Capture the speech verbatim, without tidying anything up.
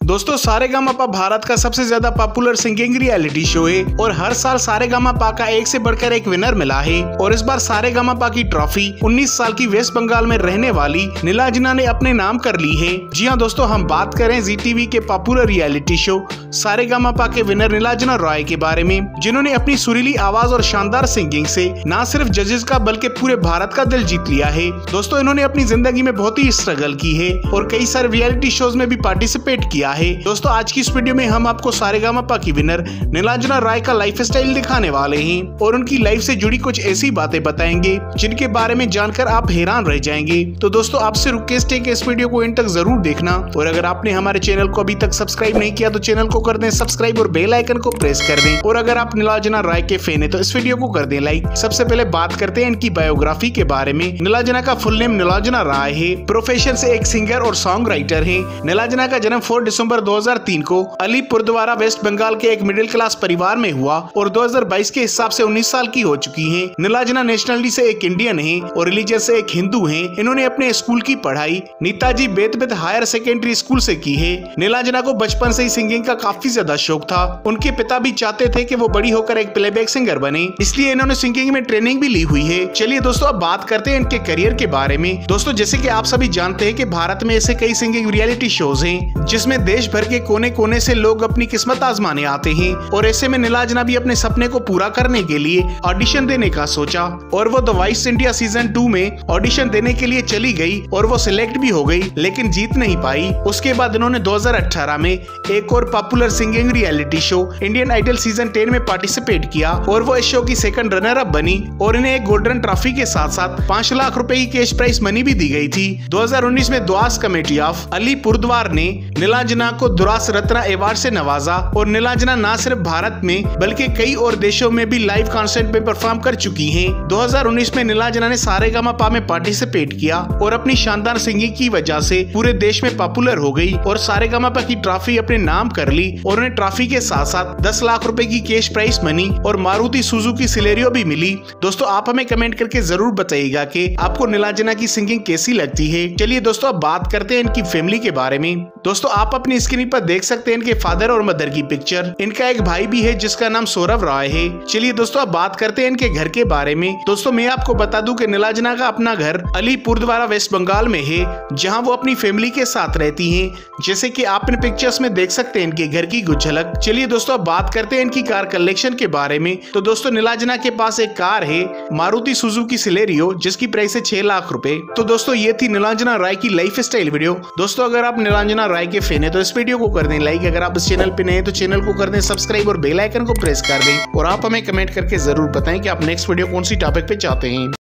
दोस्तों सारेगामापा भारत का सबसे ज्यादा पॉपुलर सिंगिंग रियलिटी शो है और हर साल सारेगामापा का एक से बढ़कर एक विनर मिला है। और इस बार सारेगामापा की ट्रॉफी उन्नीस साल की वेस्ट बंगाल में रहने वाली नीलांजना ने अपने नाम कर ली है। जी हाँ दोस्तों, हम बात करें जी टीवी के पॉपुलर रियलिटी शो सारेगामापा के विनर नीलांजना रॉय के बारे में, जिन्होंने अपनी सुरीली आवाज और शानदार सिंगिंग से न सिर्फ जजेस का बल्कि पूरे भारत का दिल जीत लिया है। दोस्तों इन्होंने अपनी जिंदगी में बहुत ही स्ट्रगल की है और कई सारे रियलिटी शोज में भी पार्टिसिपेट किया है। दोस्तों आज की इस वीडियो में हम आपको सारेगामापा की विनर नीलांजना रॉय का लाइफ स्टाइल दिखाने वाले हैं और उनकी लाइफ से जुड़ी कुछ ऐसी बातें बताएंगे जिनके बारे में जानकर आप हैरान रह जाएंगे। तो दोस्तों आपसे रिक्वेस्ट है कि इस वीडियो को इन तक जरूर देखना और अगर आपने हमारे चैनल को अभी तक सब्सक्राइब नहीं किया तो चैनल को कर दें सब्सक्राइब और बेल आइकन को प्रेस कर दें। और अगर आप नीलांजना रॉय के फैन है तो इस वीडियो को कर दें लाइक। सबसे पहले बात करते हैं इनकी बायोग्राफी के बारे में। नीलांजना का फुल नेम नीलांजना रॉय है। प्रोफेशन से एक सिंगर और सॉन्ग राइटर है। नीलांजना का जन्म चार दिसंबर दो हज़ार तीन को अलीपुरद्वारा वेस्ट बंगाल के एक मिडिल क्लास परिवार में हुआ और दो हज़ार बाईस के हिसाब से उन्नीस साल की हो चुकी हैं। नीलांजना नेशनलिटी से एक इंडियन है और रिलीजियस से एक हिंदू हैं। इन्होंने अपने स्कूल की पढ़ाई Netaji Betbet higher secondary school से की है। नीलांजना को बचपन से ही सिंगिंग का काफी ज्यादा शौक था। उनके पिता भी चाहते थे कि वो बड़ी होकर एक प्लेबैक सिंगर बने, इसलिए इन्होंने सिंगिंग में ट्रेनिंग भी ली हुई है। चलिए दोस्तों अब बात करते हैं इनके करियर के बारे में। दोस्तों जैसे कि आप सभी जानते हैं कि भारत में ऐसे कई सिंगिंग रियलिटी शोज हैं जिसमें देश भर के कोने कोने से लोग अपनी किस्मत आजमाने आते हैं और ऐसे में नीलांजना भी अपने सपने को पूरा करने के लिए ऑडिशन देने का सोचा और वो the voice India season two में ऑडिशन देने के लिए चली गई और वो सिलेक्ट भी हो गई लेकिन जीत नहीं पाई। उसके बाद इन्होंने दो हज़ार अठारह में एक और popular singing reality show Indian idol season ten में पार्टिसिपेट किया और वो इस शो की सेकंड रनर अप बनी और इन्हें एक गोल्डन ट्रॉफी के साथ साथ पाँच लाख रुपए की कैश प्राइज मनी भी दी गई थी। दो हज़ार उन्नीस में द्वास कमेटी ऑफ अलीपुरद्वार ने नीलांजना को द्वास रत्न अवार्ड से नवाजा और नीलांजना न सिर्फ भारत में बल्कि कई और देशों में भी लाइव कॉन्सर्ट में परफॉर्म कर चुकी हैं। दो हज़ार उन्नीस में नीलांजना ने सारेगामापा में पार्टिसिपेट किया और अपनी शानदार सिंगिंग की वजह से पूरे देश में पॉपुलर हो गई और सारेगामापा की ट्रॉफी अपने नाम कर ली और उन्हें ट्रॉफी के साथ साथ दस लाख रुपए की कैश प्राइज मनी और मारुति सुजुकी सिलेरियो भी मिली। दोस्तों आप हमें कमेंट करके जरूर बताइएगा कि आपको नीलांजना की सिंगिंग कैसी लगती है। चलिए दोस्तों अब बात करते हैं इनकी फैमिली के बारे में। दोस्तों आप अपनी स्क्रीन पर देख सकते हैं इनके फादर और मदर की पिक्चर। इनका एक भाई भी है जिसका नाम सौरभ रॉय है। चलिए दोस्तों अब बात करते हैं इनके घर के बारे में। दोस्तों मैं आपको बता दूं कि नीलांजना का अपना घर अलीपुरद्वारा वेस्ट बंगाल में है जहां वो अपनी फैमिली के साथ रहती हैं, जैसे कि आप इन पिक्चर्स में देख सकते हैं इनके घर की कुछ झलक। चलिए दोस्तों अब बात करते हैं इनकी कार कलेक्शन के बारे में। तो दोस्तों नीलांजना के पास एक कार है मारुति सुजुकी सिलेरियो जिसकी प्राइस है छह लाख रुपए। तो दोस्तों ये थी नीलांजना रॉय की लाइफ स्टाइल वीडियो। दोस्तों अगर आप नीलांजना रॉय के फैन है तो इस वीडियो को कर दें लाइक। अगर आप इस चैनल पे नए हैं तो चैनल को कर दें सब्सक्राइब और बेल आइकन को प्रेस कर दें और आप हमें कमेंट करके जरूर बताएं कि आप नेक्स्ट वीडियो कौन सी टॉपिक पे चाहते हैं।